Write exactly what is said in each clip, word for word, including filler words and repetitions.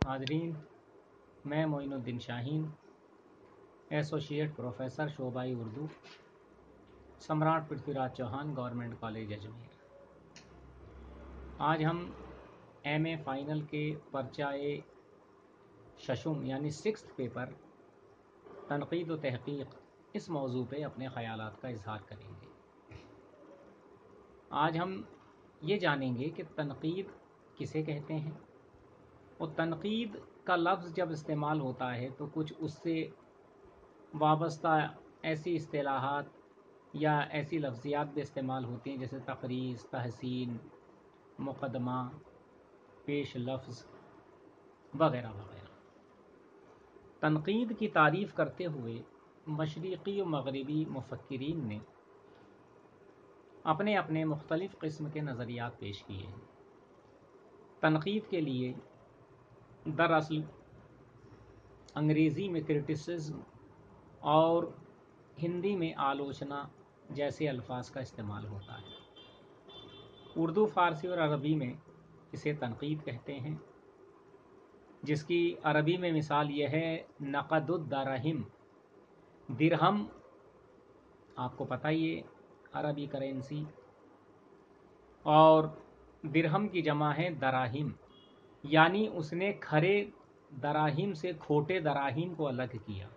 नाजरीन, मैं Moinuddin Shaheen, associate professor शोबाई उर्दू, सम्राट पृथ्वीराज चौहान गवर्नमेंट कॉलेज अजमेर। आज हम एम ए फाइनल के पर्चाए शशुम यानी सिक्स्थ पेपर तनक़ीद व तहक़ीक़ इस मौजू पे अपने ख़यालात का इजहार करेंगे। आज हम ये जानेंगे कि तनक़ीद किसे कहते हैं और तनक़ीद का लफ्ज़ जब इस्तेमाल होता है तो कुछ उससे वाबस्ता ऐसी इस्तिलाहात या ऐसी लफ्ज़ियात भी इस्तेमाल होती हैं जैसे तक़रीज़, तहसीन, मुक़दमा, पेश लफ्ज़ वगैरह वगैरह। तनक़ीद की तारीफ़ करते हुए मशरिक़ी व मग़रिबी मुफ़क्किरीन ने अपने अपने मुख्तलिफ़ क़िस्म के नज़रियात पेश किए हैं। तनक़ीद के लिए दरअसल अंग्रेज़ी में क्रिटिसिज्म और हिंदी में आलोचना जैसे अल्फाज का इस्तेमाल होता है। उर्दू, फ़ारसी और अरबी में इसे तनक़ीद कहते हैं, जिसकी अरबी में मिसाल यह है नक़दुद दरहिम। दिरहम आपको पता ही है, अरबी करेंसी, और दिरहम की जमा है दराहिम, यानी उसने खरे दराहिम से खोटे दराहिम को अलग किया,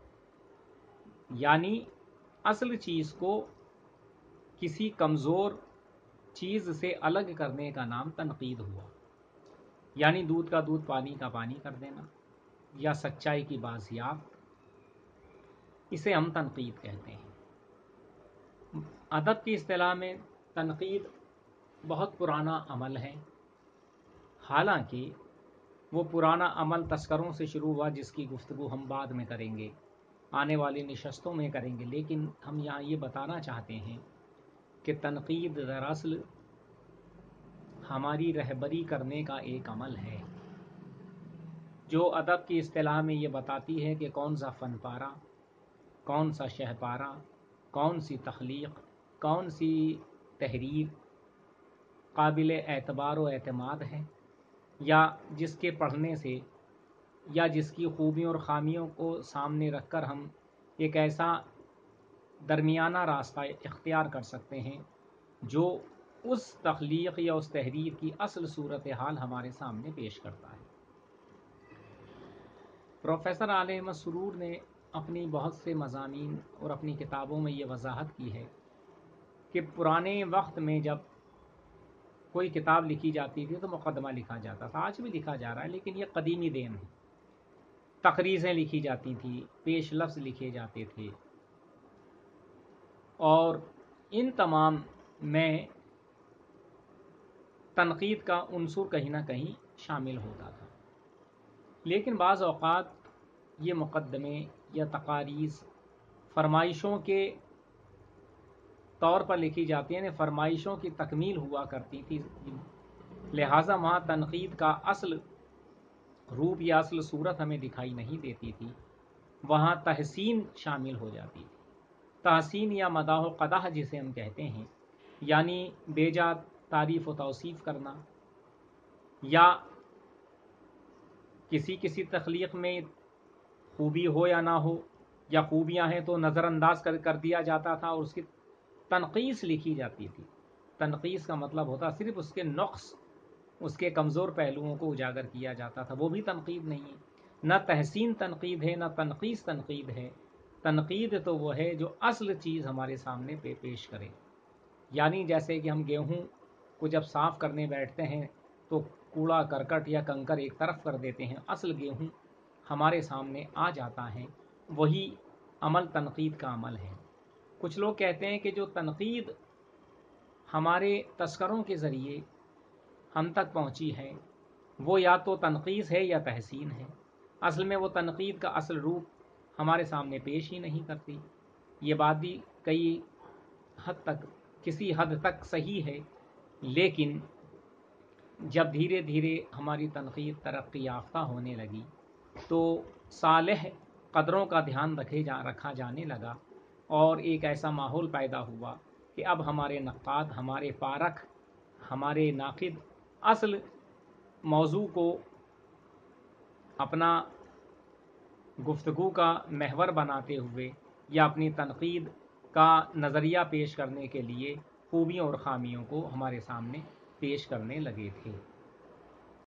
यानी असल चीज़ को किसी कमज़ोर चीज़ से अलग करने का नाम तनक़ीद हुआ। यानी दूध का दूध, पानी का पानी कर देना या सच्चाई की बाज़ियाफ़त, इसे हम तनक़ीद कहते हैं। अदब की इस्तिलाह में तनक़ीद बहुत पुराना अमल है। हालांकि वो पुराना अमल तस्करों से शुरू हुआ, जिसकी गुफ्तगू हम बाद में करेंगे, आने वाली नशस्तों में करेंगे। लेकिन हम यहाँ ये बताना चाहते हैं कि तनक़ीद दरअसल हमारी रहबरी करने का एक अमल है, जो अदब की इस्तिलाह में ये बताती है कि कौन सा फ़न पारा, कौन सा शहपारा, कौन सी तख्लीक़, कौन सी तहरीर काबिल एतबार व एतमाद है, या जिसके पढ़ने से या जिसकी खूबियों और ख़ामियों को सामने रखकर हम एक ऐसा दरमियाना रास्ता इख्तियार कर सकते हैं जो उस तख्लीक़ या उस तहरीर की असल सूरत हाल हमारे सामने पेश करता है। प्रोफेसर आले अहमद सुरूर ने अपनी बहुत से मज़ामीन और अपनी किताबों में ये वजाहत की है कि पुराने वक्त में जब कोई किताब लिखी जाती थी तो मुक़दमा लिखा जाता था। आज भी लिखा जा रहा है, लेकिन ये कदीमी देन है। तक़रीज़ें लिखी जाती थी, पेश लफ्ज़ लिखे जाते थे, और इन तमाम में तनक़ीद का उन्सुर कहीं ना कहीं शामिल होता था। लेकिन बाज़ औक़ात ये मुक़द्दमे या तक़ारीज़ फरमाइशों के तौर पर लिखी जाती हैं, फरमाइशों की तकमील हुआ करती थी, लिहाजा वहाँ तनक़ीद का असल रूप या असल सूरत हमें दिखाई नहीं देती थी, वहाँ तहसीन शामिल हो जाती थी। तहसीन या मदाह क़दाह जिसे हम कहते हैं, यानी बेजा तारीफ़ व तौसीफ़ करना, या किसी किसी तख्लीक़ में खूबी हो या ना हो, या खूबियाँ हैं तो नज़रअंदाज कर कर दिया जाता था और उसकी तनक़ीस लिखी जाती थी। तनक़ीस का मतलब होता सिर्फ़ उसके नुक़्स, उसके कमज़ोर पहलुओं को उजागर किया जाता था, वो भी तनक़ीद नहीं है। न तहसीन तनक़ीद है, न तनक़ीस तनक़ीद है। तनक़ीद तो वो है जो असल चीज़ हमारे सामने पे पेश करे। यानी जैसे कि हम गेहूँ को जब साफ़ करने बैठते हैं तो कूड़ा करकट या कंकर एक तरफ कर देते हैं, असल गेहूँ हमारे सामने आ जाता है, वही अमल तनक़ीद का अमल है। कुछ लोग कहते हैं कि जो तनक़ीद हमारे तस्करों के ज़रिए हम तक पहुँची है, वो या तो तनक़ीस है या तहसीन है। असल में वो तनक़ीद का असल रूप हमारे सामने पेश ही नहीं करती। ये बात भी कई हद तक, किसी हद तक सही है, लेकिन जब धीरे धीरे हमारी तनक़ीद तरक्की याफ्ता होने लगी तो सालेह क़दरों का ध्यान रखे जा रखा जाने लगा, और एक ऐसा माहौल पैदा हुआ कि अब हमारे नक़ाद, हमारे पारख, हमारे नाक़िद असल मौजू को اپنا گفتگو کا محور بناتے ہوئے یا اپنی تنقید کا نظریہ پیش کرنے کے لیے خوبیوں اور خامیوں کو ہمارے سامنے پیش کرنے لگے تھے۔